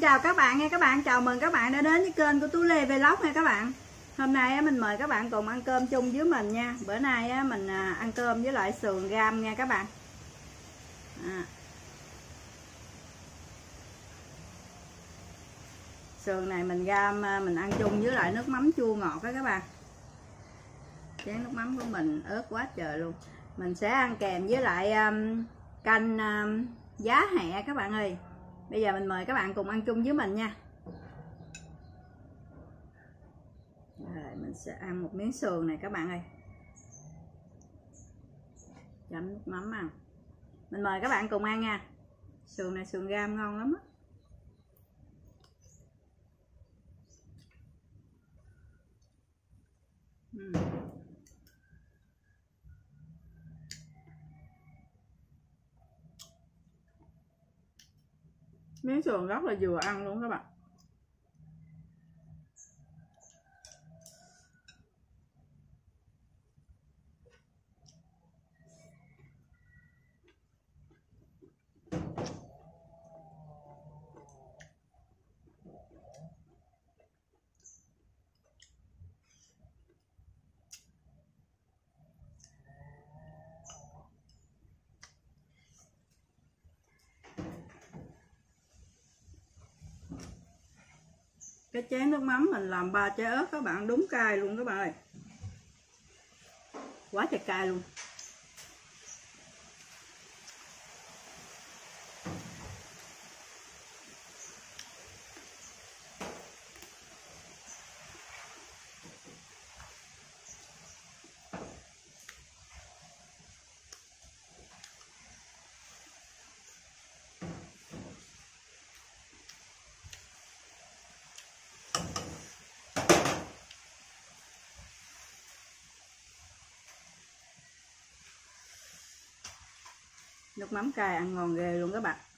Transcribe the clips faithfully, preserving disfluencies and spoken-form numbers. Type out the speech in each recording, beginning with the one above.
chào các bạn nha các bạn, chào mừng các bạn đã đến với kênh của Tú Lê Vlog nha các bạn. Hôm nay mình mời các bạn cùng ăn cơm chung với mình nha. Bữa nay mình ăn cơm với lại sườn ram nha các bạn. À. Sườn này mình ram mình ăn chung với lại nước mắm chua ngọt đó các bạn. Chén nước mắm của mình ớt quá trời luôn. Mình sẽ ăn kèm với lại um, canh um, giá hẹ các bạn ơi. Bây giờ mình mời các bạn cùng ăn chung với mình nha. Rồi, mình sẽ ăn một miếng sườn này các bạn ơi. Chấm nước mắm ăn. Mình mời các bạn cùng ăn nha. Sườn này sườn ram ngon lắm á. Uhm. Miếng sườn rất là vừa ăn luôn các bạn. Cái chén nước mắm mình làm ba trái ớt các bạn, đúng cay luôn các bạn ơi. Quá trời cay luôn. Nước mắm cay ăn ngon ghê luôn các bạn.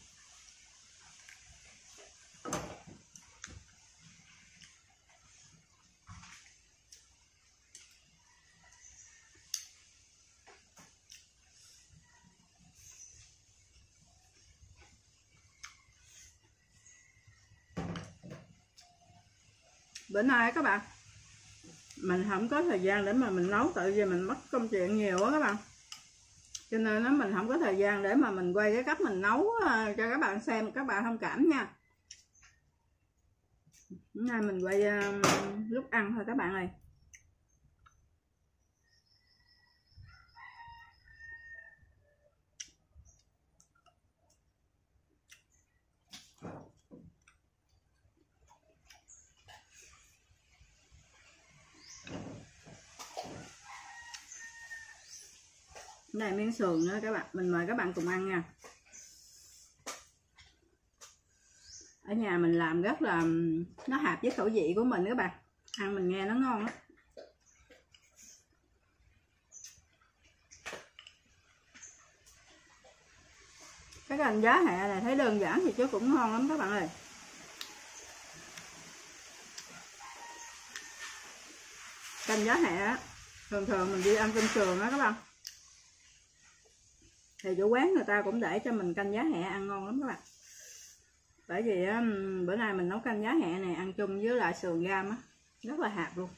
Bữa nay các bạn, mình không có thời gian để mà mình nấu, tại vì mình mất công chuyện nhiều quá các bạn, cho nên nó mình không có thời gian để mà mình quay cái cách mình nấu cho các bạn xem, các bạn thông cảm nha. Hôm nay mình quay lúc ăn thôi các bạn ơi. Đây miếng sườn nữa các bạn, mình mời các bạn cùng ăn nha. Ở nhà mình làm rất là nó hợp với khẩu vị của mình các bạn, ăn mình nghe nó ngon lắm. Cái canh giá hẹ này thấy đơn giản thì chứ cũng ngon lắm các bạn ơi. Canh giá hẹ thường thường mình đi ăn cơm sườn đó các bạn, thì chủ quán người ta cũng để cho mình canh giá hẹ ăn ngon lắm các bạn. Bởi vì um, bữa nay mình nấu canh giá hẹ này ăn chung với lại sườn ram á, rất là hạt luôn.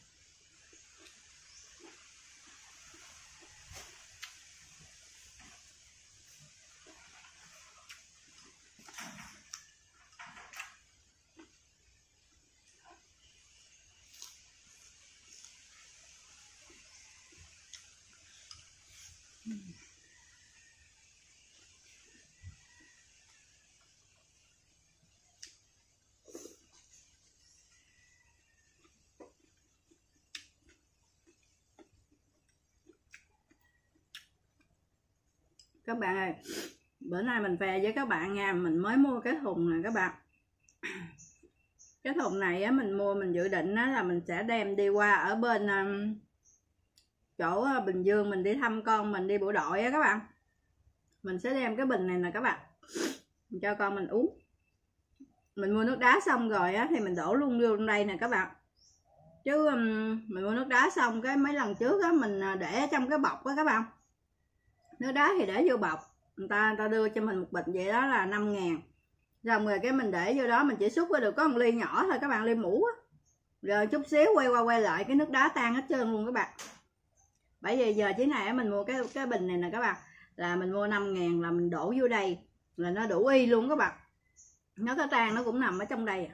Các bạn ơi, bữa nay mình về với các bạn nha, mình mới mua cái thùng này các bạn. Cái thùng này á, mình mua mình dự định á, là mình sẽ đem đi qua ở bên um, chỗ Bình Dương, mình đi thăm con mình đi bộ đội á các bạn. Mình sẽ đem cái bình này nè các bạn, mình cho con mình uống. Mình mua nước đá xong rồi á, thì mình đổ luôn vô đây nè các bạn. Chứ um, mình mua nước đá xong cái mấy lần trước á, mình để trong cái bọc á các bạn. Nước đá thì để vô bọc, người ta người ta đưa cho mình một bịch vậy đó là năm ngàn. Xong rồi cái mình để vô đó, mình chỉ xúc ra được có một ly nhỏ thôi các bạn, ly mũ á. Rồi chút xíu quay qua quay lại cái nước đá tan hết trơn luôn các bạn. Bởi vì giờ chiếc này mình mua cái cái bình này nè các bạn, là mình mua năm ngàn là mình đổ vô đây là nó đủ y luôn các bạn. Nó có tan nó cũng nằm ở trong đây à.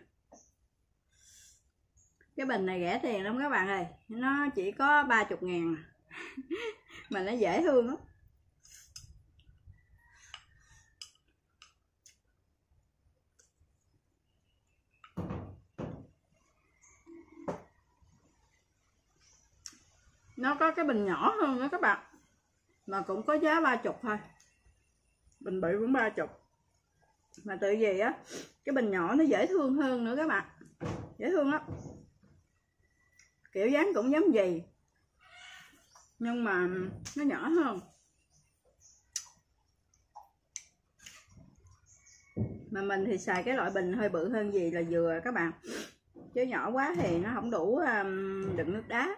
Cái bình này rẻ tiền lắm các bạn ơi, nó chỉ có ba mươi ngàn mà nó dễ thương lắm. Nó có cái bình nhỏ hơn đó các bạn, mà cũng có giá ba mươi thôi. Bình bự cũng ba mươi. Mà tự gì á, cái bình nhỏ nó dễ thương hơn nữa các bạn. Dễ thương lắm. Kiểu dáng cũng giống gì, nhưng mà nó nhỏ hơn. Mà mình thì xài cái loại bình hơi bự hơn gì là vừa các bạn. Chứ nhỏ quá thì nó không đủ đựng nước đá.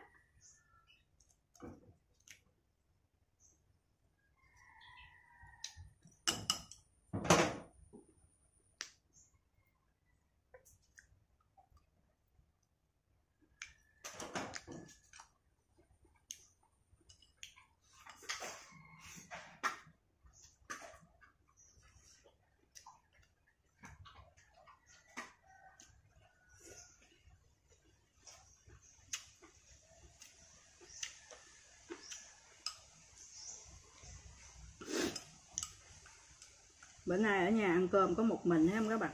Bữa nay ở nhà ăn cơm có một mình thấy không các bạn?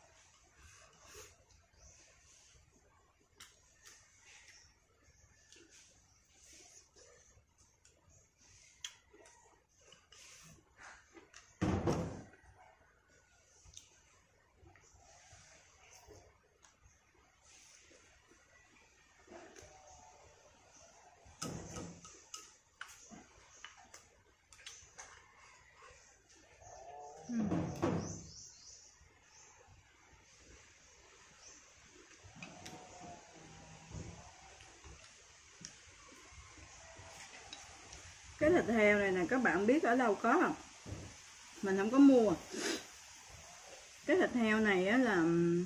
Cái thịt heo này nè các bạn biết ở đâu có không? Mình không có mua. Cái thịt heo này á là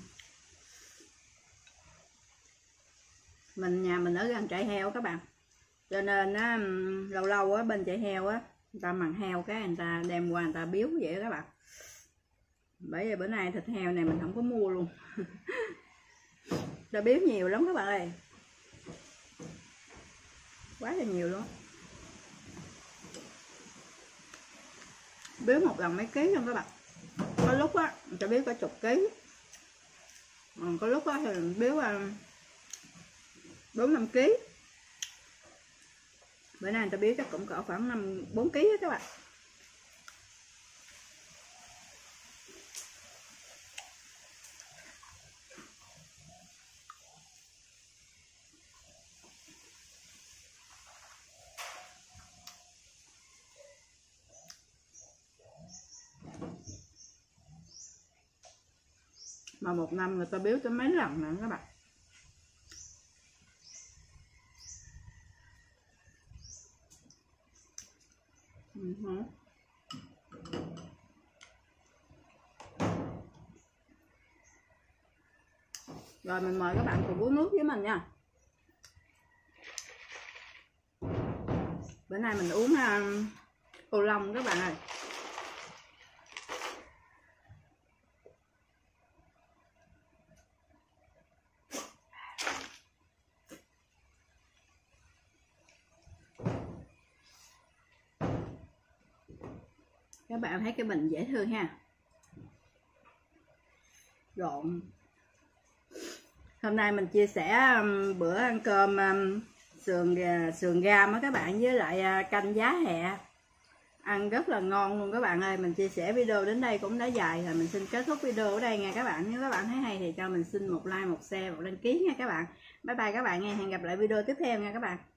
mình nhà mình ở gần trại heo các bạn, cho nên á, lâu lâu á bên trại heo á người ta mặn heo cái người ta đem qua người ta biếu vậy đó các bạn. Bởi vì bữa nay thịt heo này mình không có mua luôn. Ta biếu nhiều lắm các bạn ơi, quá là nhiều luôn. Biếu một lần mấy ký luôn các bạn. Có lúc á người ta biếu cả chục ký, còn có lúc á thì mình biếu bốn năm ký. Bữa nay người ta biếu chắc cũng cỡ khoảng năm bốn ký đó các bạn. Mà một năm người ta biếu tới mấy lần nữa các bạn. Uh-huh. Rồi mình mời các bạn cùng uống nước với mình nha. Bữa nay mình uống uh, ô long các bạn ơi. Các bạn thấy cái bình dễ thương ha. Rộn. Hôm nay mình chia sẻ um, bữa ăn cơm um, sườn gà, sườn gam á các bạn, với lại uh, canh giá hẹ. Ăn rất là ngon luôn các bạn ơi. Mình chia sẻ video đến đây cũng đã dài rồi. Mình xin kết thúc video ở đây nha các bạn. Nếu các bạn thấy hay thì cho mình xin một like, một share, một đăng ký nha các bạn. Bye bye các bạn nha. Hẹn gặp lại video tiếp theo nha các bạn.